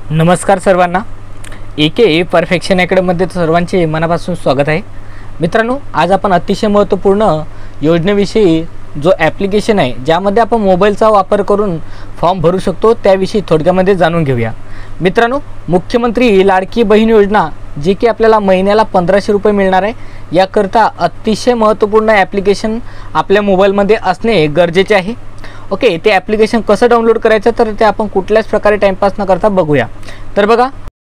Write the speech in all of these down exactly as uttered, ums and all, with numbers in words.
नमस्कार सर्वांना, ए के परफेक्शन अकॅडमीमध्ये सर्वांचे मनापासून स्वागत आहे। मित्रांनो, आज आपण अतिशय महत्त्वपूर्ण योजनेविषयी जो ॲप्लिकेशन आहे ज्यामध्ये आपण मोबाईलचा वापर करून फॉर्म भरू शकतो त्याविषयी थोडक्यामध्ये जाणून घेऊया। मित्रांनो, मुख्यमंत्री लाडकी बहीण योजना जी की आपल्याला महिन्याला पंधराशे रुपये मिळणार आहे, याकरता अतिशय महत्त्वपूर्ण ॲप्लिकेशन आपल्या मोबाईलमध्ये असणे गरजेचे आहे। ओके, ते ॲप्लिकेशन कसं डाउनलोड करायचं तर ते आपण कुठल्याच प्रकारे टाइमपास न करता बघूया। तर बघा,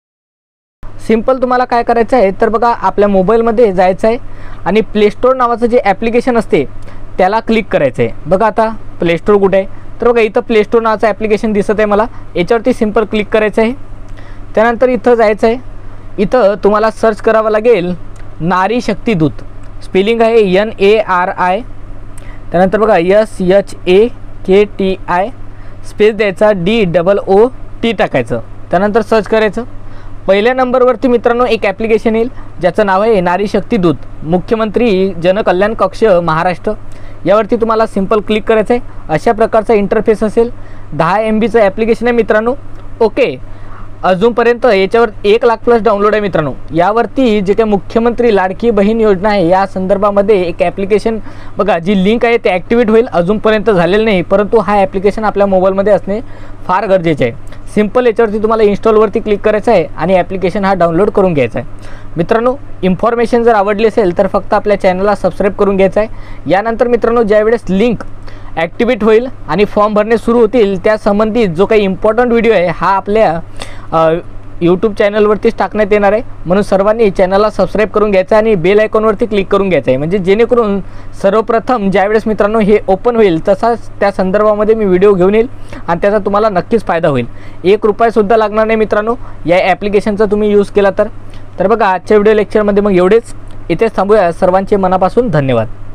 सिंपल तुम्हाला काय करायचं आहे तर बघा, आपल्या मोबाईलमध्ये जायचं आहे आणि प्ले स्टोर नावाचं जे ॲप्लिकेशन असते त्याला क्लिक करायचं आहे। बघा आता प्ले स्टोर कुठे आहे तर बघा, इथं प्ले स्टोर नावाचं ॲप्लिकेशन दिसत आहे मला, याच्यावरती सिंपल क्लिक करायचं आहे। त्यानंतर इथं जायचं आहे, इथं तुम्हाला सर्च करावं लागेल नारी शक्ती दूत, स्पेलिंग आहे एन ए आर आय, त्यानंतर बघा S H A K T I, space द्यायचा, डी डबल ओ टी टाकायचं, त्यानंतर सर्च करायचं। पहिल्या नंबरवरती मित्रांनो एक ॲप्लिकेशन येईल ज्याचं नाव आहे नारी शक्ती दूत, मुख्यमंत्री जनकल्याण कक्ष महाराष्ट्र। यावरती तुम्हाला सिंपल क्लिक करायचं आहे। अशा प्रकारचा इंटरफेस असेल, दहा एम बीचं ॲप्लिकेशन आहे मित्रांनो। ओके, अजूनपर्यंत याच्यावर एक लाख प्लस डाउनलोड आहे मित्रांनो। यावरती जे काही मुख्यमंत्री लाडकी बहीण योजना आहे या संदर्भामध्ये एक ॲप्लिकेशन बघा, जी लिंक आहे ते ॲक्टिवेट होईल, अजूनपर्यंत झालेलं नाही, परंतु हा ॲप्लिकेशन आपल्या मोबाईलमध्ये असणे फार गरजेचे आहे। सिंपल याच्यावरती तुम्हाला इन्स्टॉलवरती क्लिक करायचं आहे आणि ॲप्लिकेशन हा डाउनलोड करून घ्यायचा आहे। मित्रांनो, इन्फॉर्मेशन जर आवडली असेल तर फक्त आपल्या चॅनलला सबस्क्राईब करून घ्यायचं आहे। यानंतर मित्रांनो, ज्यावेळेस लिंक ॲक्टिवेट होईल आणि फॉर्म भरणे सुरू होतील त्या संबंधित जो काही इम्पॉर्टंट व्हिडिओ आहे हा आपल्या यूट्यूब चॅनलवरतीच टाकण्यात येणार आहे, म्हणून सर्वांनी चॅनलला सबस्क्राईब करून घ्यायचं आहे आणि बेल आयकॉनवरती क्लिक करून घ्यायचं आहे, म्हणजे जेणेकरून सर्वप्रथम ज्यावेळेस मित्रांनो हे ओपन होईल तसाच त्या संदर्भामध्ये मी व्हिडिओ घेऊन येईल आणि त्याचा तुम्हाला नक्कीच फायदा होईल। एक रुपयासुद्धा लागणार नाही मित्रांनो या ॲप्लिकेशनचा तुम्ही यूज केला तर। तर बघा, आजच्या व्हिडिओ लेक्चरमध्ये मग एवढेच, इथेच थांबूया। सर्वांचे मनापासून धन्यवाद।